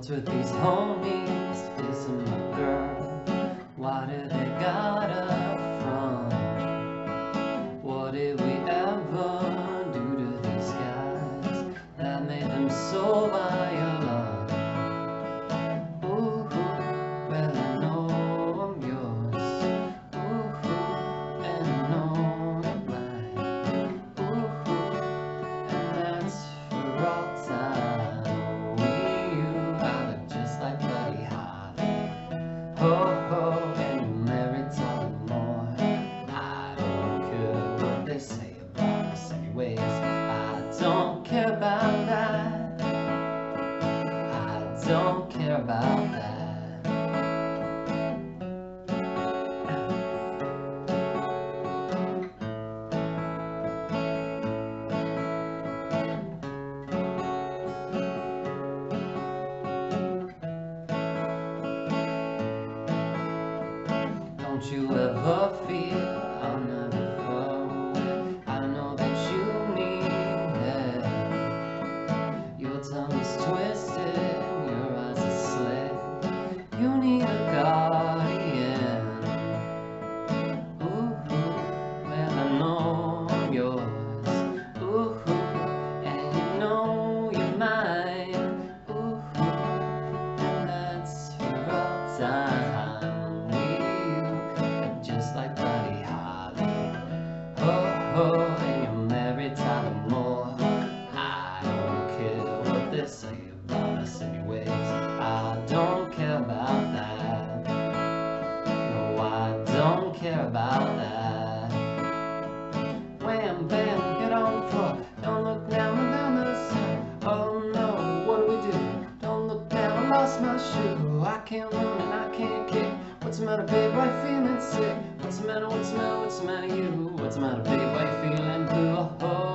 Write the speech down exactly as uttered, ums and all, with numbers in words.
What's with these homies dissing my girl? Why did they got her from? What did we ever do to these guys that made them so violent? Ooh, well I know I'm yours. Ooh, and I know you're mine. Ooh, and that's for all time. Ho ho, and you married something more. I don't care what they say about us anyways. I don't care about that. I don't care about that. Don't you ever feel I'll never fall away? I know that you need it. Your tongue's twisted, your eyes are slit. You need a guardian. Ooh, well I know I'm yours. Ooh, and you know you're mine. Ooh, and that's for all time. Like Buddy Holly. Oh, oh, and you're married Tyler Moore. I don't care what they say about us anyways. I don't care about that. No, I don't care about that. Wham, bam, get on the floor. Don't look down and down the side. Oh no, what do we do? Don't look down, I lost my shoe. I can't run and I can't kick. What's the matter, babe? Why you feeling sick? What's the matter? What's the matter? What's the matter, you? What's the matter, babe? Why you feeling blue? Oh,